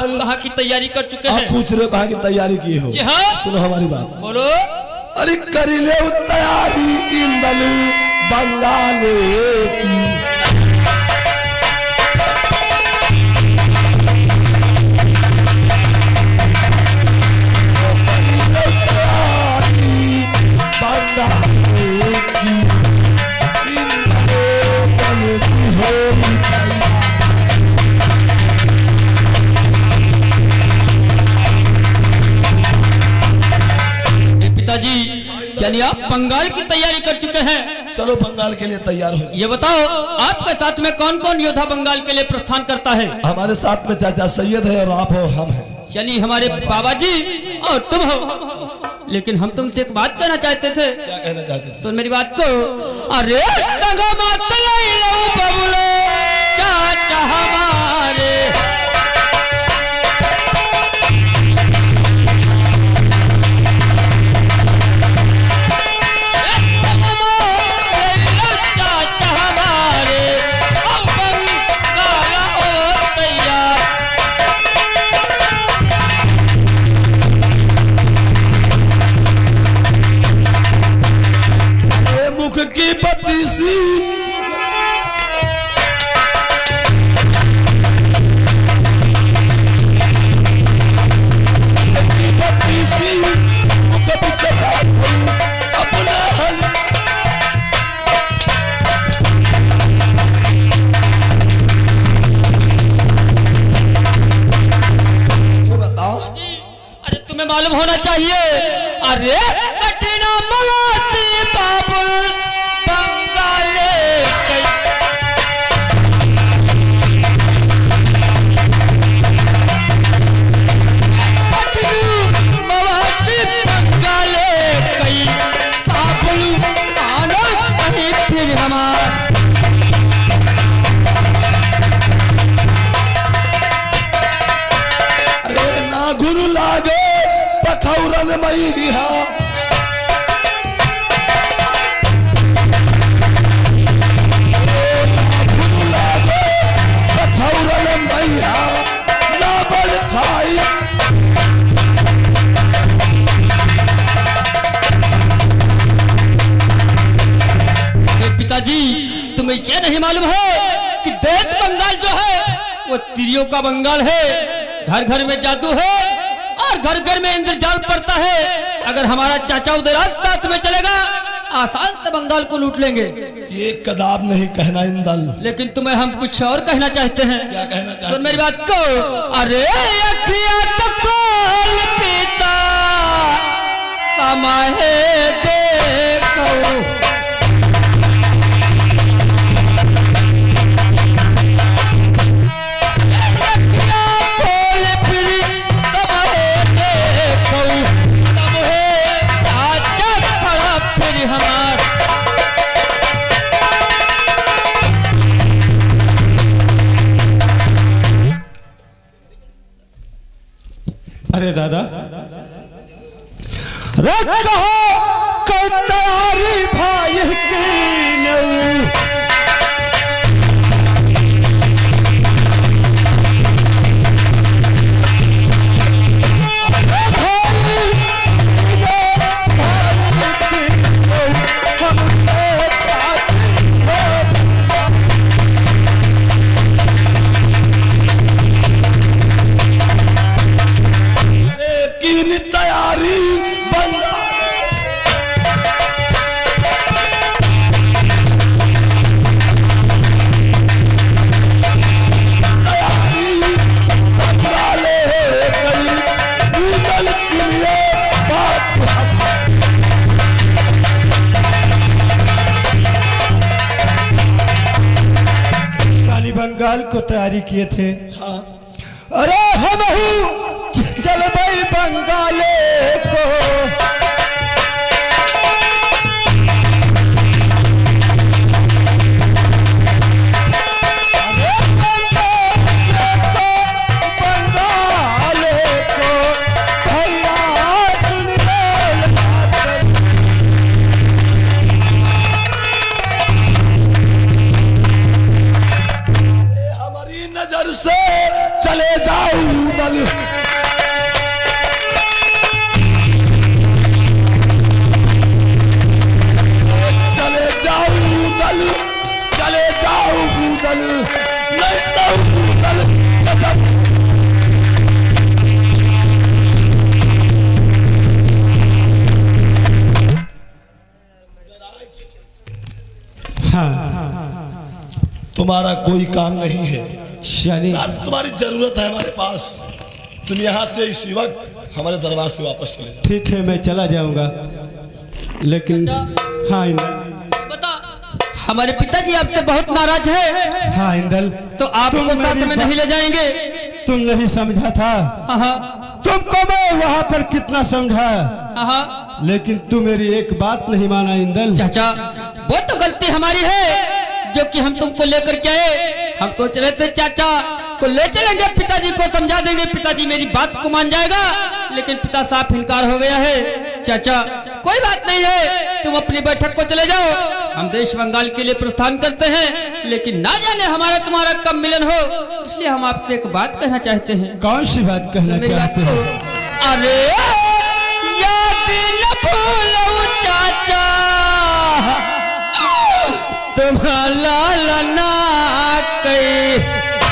बंगाल कहाँ की तैयारी कर चुके हैं? आप पूछ रहे हो कहाँ की तैयारी की हो? जी हाँ। सुनो हमारी बात, बोलो। अरे करिले तैयारी इंदल बंगाल की। यानी आप बंगाल की तैयारी कर चुके हैं? चलो बंगाल के लिए तैयार हो। ये बताओ आपके साथ में कौन कौन योद्धा बंगाल के लिए प्रस्थान करता है? हमारे साथ में चाचा सैयद है और आप हो, हम हैं। यानी हमारे बाबा जी और तुम हो। लेकिन हम तुमसे एक बात कहना चाहते थे। क्या कहना चाहते थे? तो मेरी बात को, अरे बबुलो चाचा हमारे, की बत्तीसी बताओ। अरे तुम्हें मालूम होना चाहिए, अरे कठिना मलाती बाबुल बंगाले, कठिनु मलाती बंगाले कई बाबुल आना कहीं फिर हमार। अरे ना गुरु लागे पखौरन मैया, पिताजी तुम्हें यह नहीं मालूम है कि देश बंगाल जो है वो तिरियों का बंगाल है। घर घर में जादू है और घर घर में इंद्रजाल पड़ता है। अगर हमारा चाचा उधर साथ में चलेगा आसान से बंगाल को लूट लेंगे। ये कदाब नहीं कहना इंदल, लेकिन तुम्हें हम कुछ और कहना चाहते हैं। क्या कहना चाहते? तो मेरी बात को, अरे अखियां तो खोल पिता समाहे देखो, अरे दादा कहो कतारी भाई की तैयारी बंगाल को तैयारी किए थे। हाँ। अरे हम चल भाई बंगाले को, नजर से चले जाऊं दल चले जाओ भूदल नहीं तो भूदल कसम। तुम्हारा कोई काम नहीं है, यानी तुम्हारी जरूरत है हमारे पास। तुम यहाँ से इस वक्त हमारे दरबार से वापस चले जाओ। ठीक है, मैं चला जाऊंगा, लेकिन हाँ इंदल, बता, हमारे पिताजी आपसे बहुत नाराज है। हाँ इंदल, तो आपको साथ में नहीं ले जाएंगे। तुम नहीं समझा था। हाँ तुमको मैं वहाँ पर कितना समझा, हाँ, लेकिन तू मेरी एक बात नहीं माना इंदल। चाचा वो तो गलती हमारी है जो कि हम तुमको लेकर के आए। हम सोच रहे थे चाचा को ले चलेंगे, पिताजी को समझा देंगे, पिताजी मेरी बात को मान जाएगा, लेकिन पिता साफ इनकार हो गया है। चाचा कोई बात नहीं है, तुम अपनी बैठक को चले जाओ, हम देश बंगाल के लिए प्रस्थान करते हैं, लेकिन ना जाने हमारा तुम्हारा कब मिलन हो, इसलिए हम आपसे एक बात कहना चाहते हैं। कौन सी बात कहना चाहते हैं? अरे याद न भूलो चाचा तुम्हारा ना कई।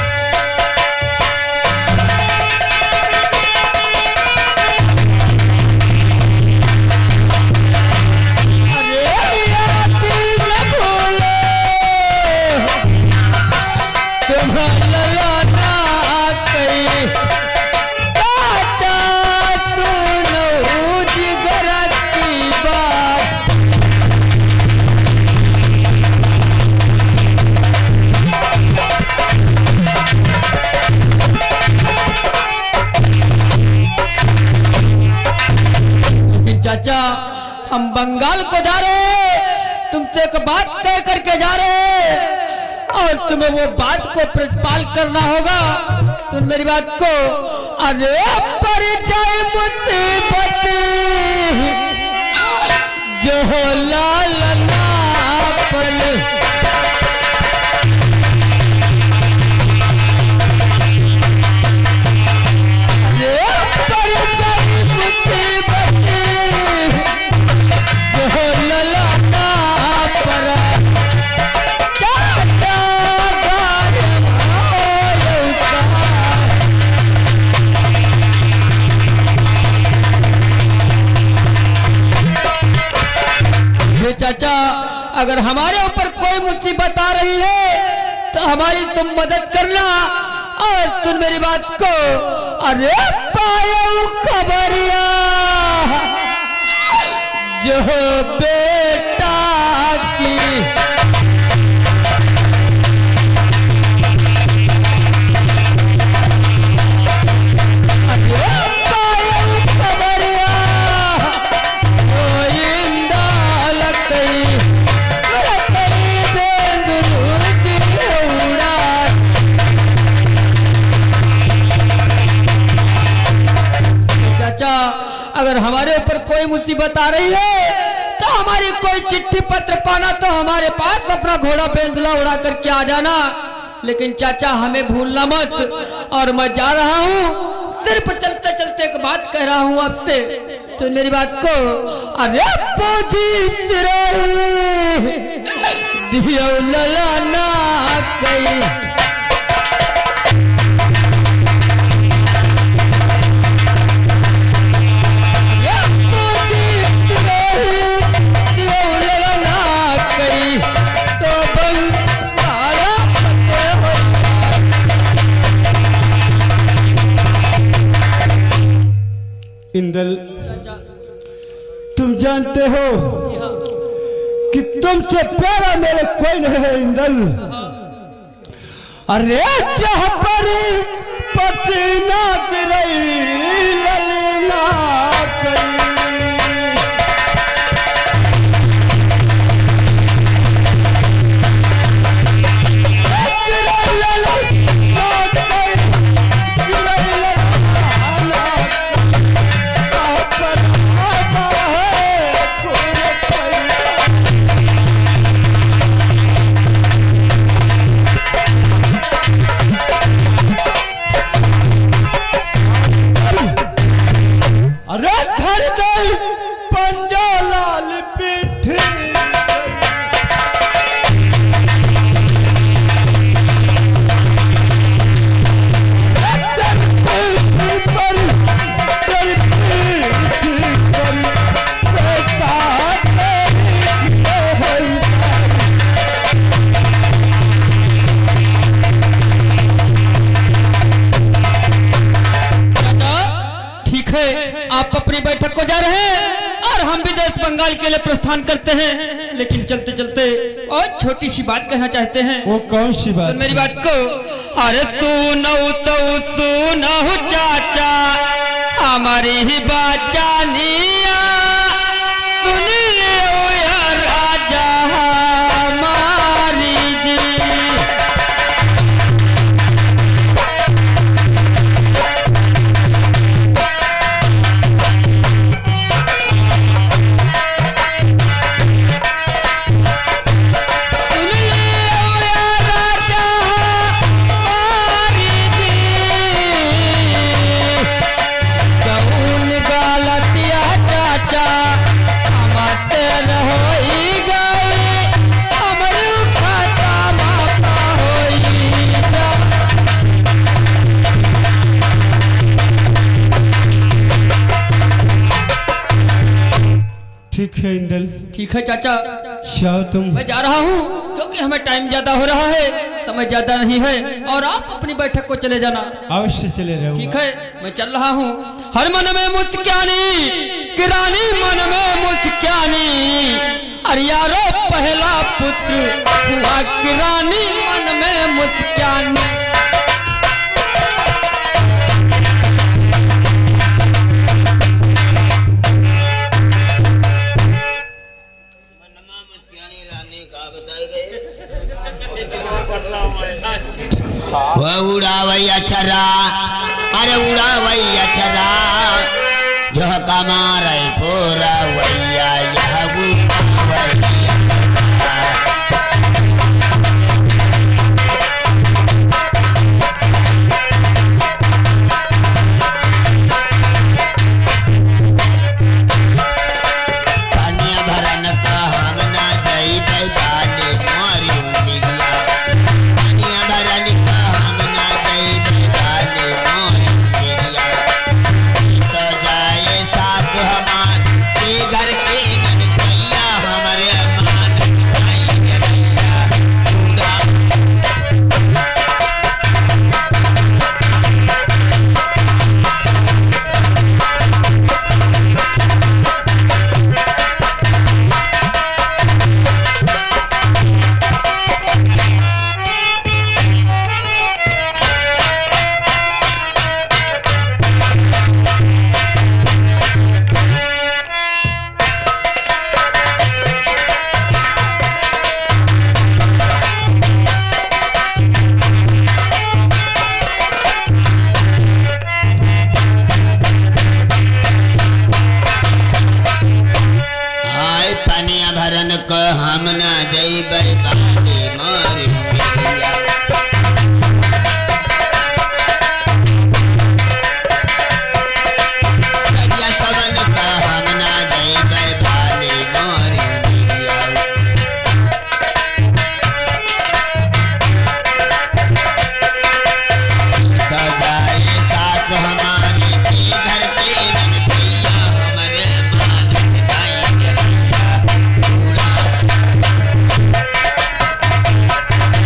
चाचा हम बंगाल को जा रहे, तुमसे एक बात कह करके जा रहे और तुम्हें वो बात को प्रतिपाल करना होगा। सुन मेरी बात को। अरे परिचय मुसीबत जो हो लालना पल, चाचा अगर हमारे ऊपर कोई मुसीबत आ रही है तो हमारी तुम मदद करना। और सुन मेरी बात को। अरे पायो खबरिया जो बेटा की, अगर हमारे ऊपर कोई मुसीबत आ रही है तो हमारी कोई चिट्ठी पत्र पाना तो हमारे पास अपना घोड़ा बेंदुला उड़ा करके आ जाना, लेकिन चाचा हमें भूलना मत। और मैं जा रहा हूँ, सिर्फ चलते चलते एक बात कह रहा हूँ आपसे, सुन मेरी बात को। अरे पोजी दियो लला ना कई, इंदल तुम जानते हो कि तुमसे प्यारा मेरे कोई नहीं है इंदल। अरे जहाँ पर पसीना गिरई ललना कई, बंगाल के लिए प्रस्थान करते हैं, लेकिन चलते चलते और छोटी सी बात कहना चाहते हैं। वो कौन सी बात? तो मेरी बात को, अरे सुनो चाचा हमारी ही बाचानिया, सुनिए ओ या राजा हमारी जी। ठीक है इंदल। ठीक है चाचा, जाओ तुम। मैं जा रहा हूँ क्योंकि हमें टाइम ज्यादा हो रहा है, समय ज्यादा नहीं है, और आप अपनी बैठक को चले जाना। अवश्य चले जाओ। ठीक है, मैं चल रहा हूँ। हर मन में मुस्कानी किरानी, मन में मुस्कानी, अरे यारो पहला पुत्र हुआ किरानी, मन में मुस्कानी। उड़ा भैया छरा, अरे उड़ा भैया छरा, जो कमार पूरा भैया यह भैया। पानिया भरन का हम ना गई बाले मोरी बिगला, पानिया भरन का हम ना गई बाले मोरी बिगला। तो जाए साथ हमारे घर के मन भैया, हमारे मान भैया पूरा। आय पानिया भरन को हम ना जई बाले मोरी बिगला। सगिया सवन का हम ना जई बाले मोरी बिगला। तो जाए साथ हमारे घर के मन भैया, हमारे मान भैया पूरा।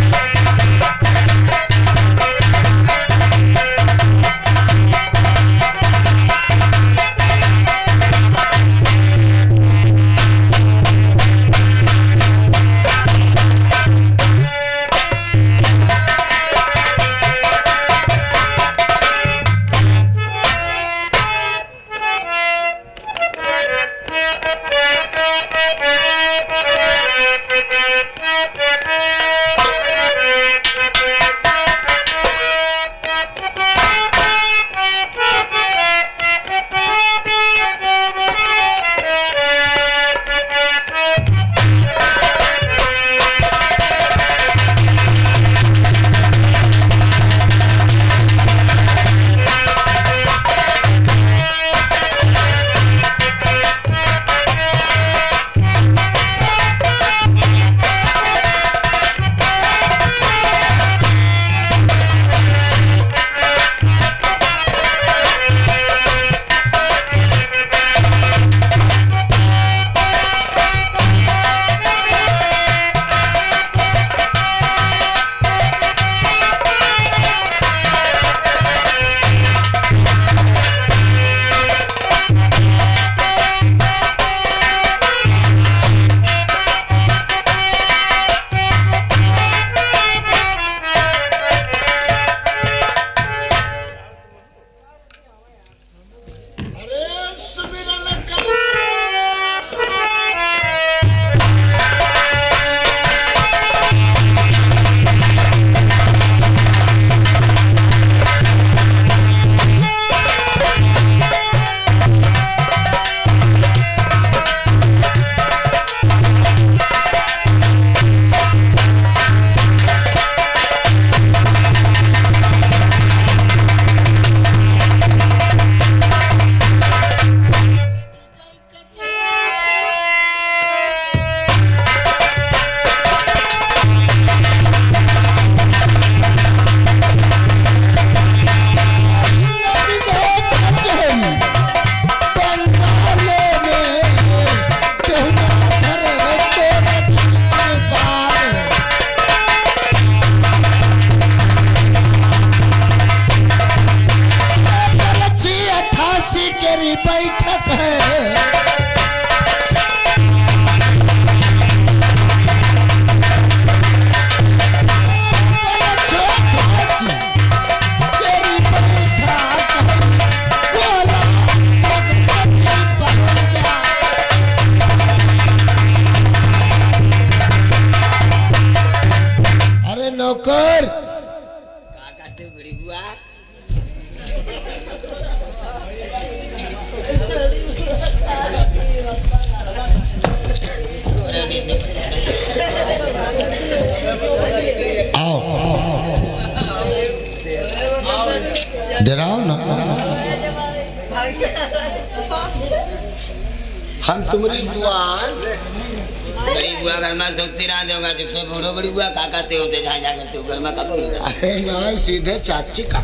नौकर काका तू बड़ी बुआ आओ डराओ ना हम तुम्हारी जुआन बड़ी बुआ घर में सोचती रहा दोगा जब तो बड़ो बड़ी बुआ काका ते होते जहाँ जा करते घर में कब होगा अरे ना सीधे चाची का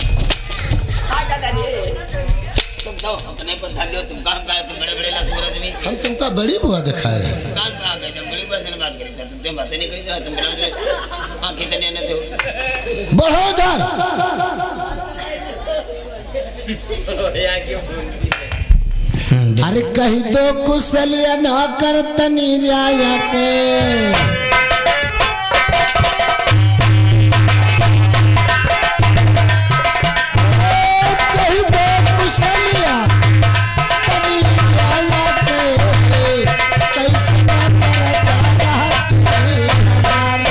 तुम तो अपने पर धर लो तुम काम का तुम बड़े बड़े सूरज में हम तुमका बड़ी बुआ दिखा रहे हैं काम कहाँ गए तुम बड़ी बुआ से बात करी तुम तो बातें नहीं करी तुम आंखें तने न दो बढ़ो इधर अरे कहीं तो कुशलिया ना कर तनी राया के कहीं तो कुशलिया तनी राया के कैसे ना पर जा रहा हमारे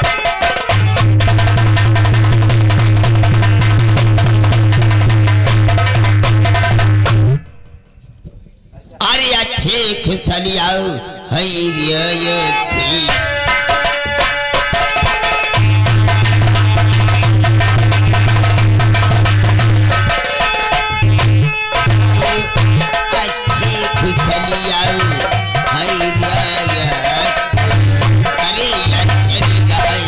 अरे अच्छे खुशलियाओ हईरियती अच्छे खुशलियाओ हईरियती अरे अच्छे गाय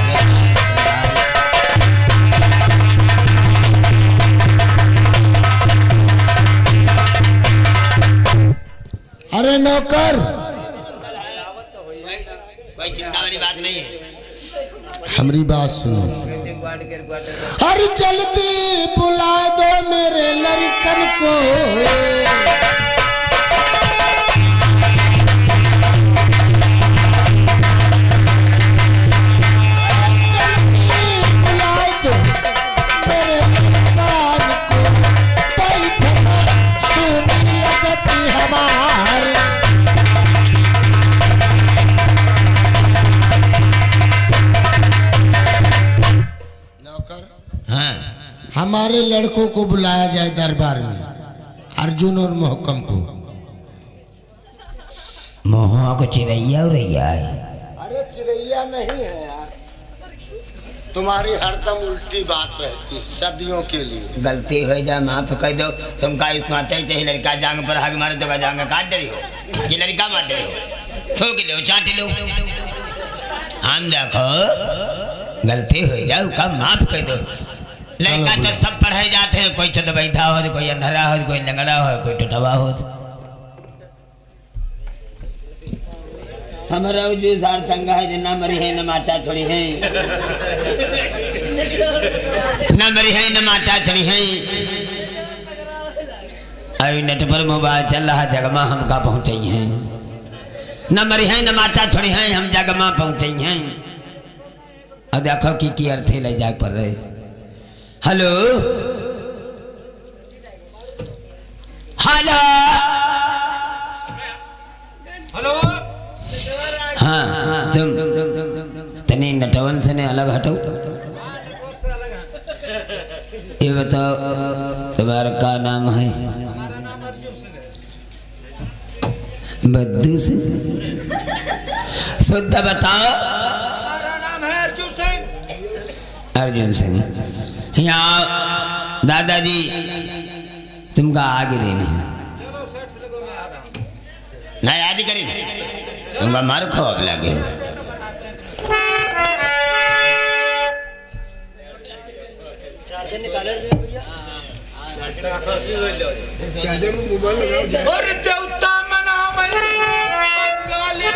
अरे नौकर कोई चिंता वाली बात नहीं है हमारी बात सुनो अरे जल्दी बुला दो मेरे लड़कन को बुला दो मेरे लड़कन को बैठना सुनी लगती हमारे हाँ हमारे लड़कों को बुलाया जाए दरबार में अर्जुन और मोहकम को मोहा को चिड़ैया उड़ैया है अरे चिड़ैया नहीं है यार तुम्हारी हरदम उल्टी बात रहती सदियों के लिए गलती हो जाए माफ कर दो तुमका इस माते चाहिए लड़का जांग पर हाथ मारे तो जांग काट दे रही हो ये लड़का मार दे रही हो ठोक लो चाट लो हम देखो गलती हो जाए कम माफ कर दो लड़का तो सब पढ़ाए जाते हैं कोई तो बैठा हो कोई अंधेरा हो कोई लंगड़ा हो कोई टुटवा हो हमारा जो सार तंगा है जो ना मरी है न माता छोड़ी है न मरी है न माता छोड़ी है अभी नेट पर मोबाइल चल रहा जगमा हमका पहुंचे हैं न मरी है न माता छोड़ी है हम जगमा पहुंचे हैं और देखो की अर्थे ले जाग पर रहे हेलो हेलो हेलो हाँ तुम तनी नटवन से ने अलग हटो ये बताओ तुम्हारा क्या नाम है बद्दू सिंह शुद्ध बताओ हमारा नाम है अर्जुन सिंह अर्जुन सिंह यहाँ दादाजी तुमका आगे देने चलो सेठ से लगो मैं आ रहा हूँ नहीं आदि करी तुमका मारो खौफ लगे और देवता मना बंगाली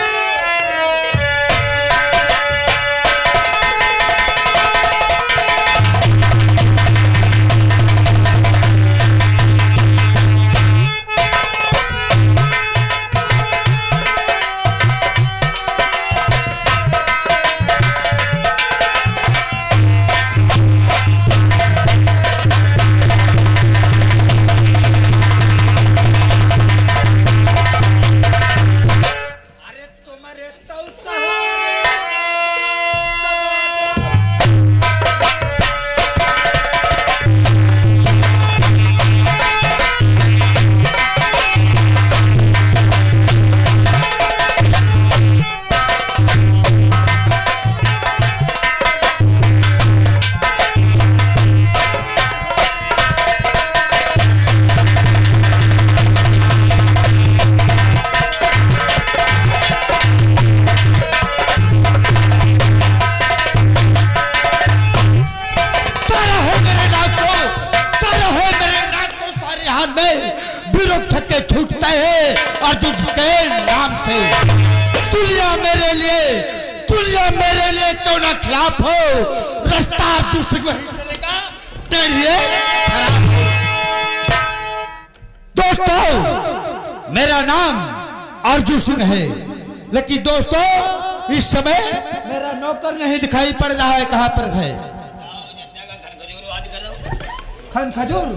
ना खिलाफ हो, रास्ता अर्जुन सिंह वही चलेगा, टेढ़िए खराब। दोस्तों मेरा नाम अर्जुन सिंह है, लेकिन दोस्तों इस समय मेरा नौकर नहीं दिखाई पड़ रहा है, कहाँ पर है? खन खजूर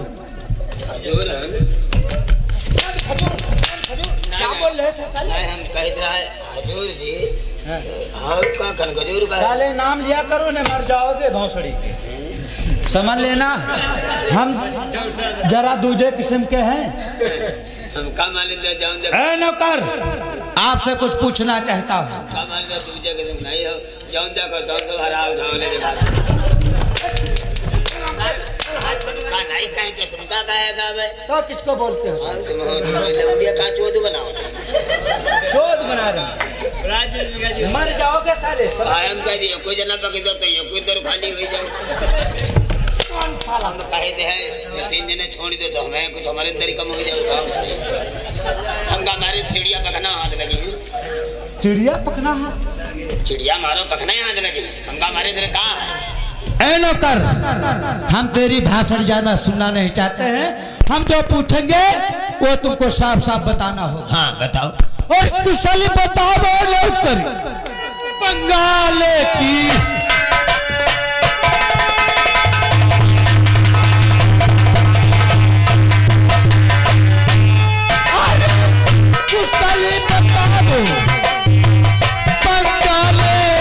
क्या बोल रहे थे साले? हम कह रहे हजूर जी आपका खनखजूर का साले नाम लिया करो न मर जाओगे भौसड़ी के, समझ लेना। हम जरा दूजे किस्म के हैं। हम का मालिक दे जाऊं दे ए नौकर, आपसे कुछ पूछना चाहता हूँ। का मालिक दे दूजे किस्म नहीं हो जाऊं देखो तो हराम जाओ ले देखा तुमका नहीं कहीं तो तुमका कहेगा बे तो किसको बोलते हो? तुम लौंडिया का चोद बनाओ चोद बना रहे, मर जाओगे साले। हम कह दिए कोई जना पकड़ दो तो ये कोई दर खाली हो जाए। हम कहे थे हैं 3 जने छोड़ दो तो हमें कुछ हमारे अंदर ही कम हो जाएगा। हम हमारे चिड़िया पकना हाथ लगी, चिड़िया पकना हाथ, चिड़िया मारो पकना हाथ लगी, हम हमारे से कहा है। ए नौकर, हम तेरी भाषण ज्यादा सुनना नहीं चाहते हैं, हम जो पूछेंगे वो तुमको साफ साफ बताना होगा। हाँ बताओ। और कुशली बताओ नौकर, बंगाल की कुशली बताओ, बंगाल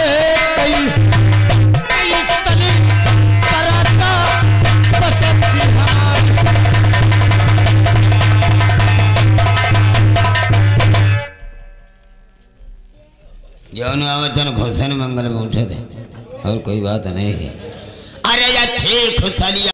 जौन आवतन खुशन मंगल में उठे थे और कोई बात नहीं है। अरे अच्छी खुशहाली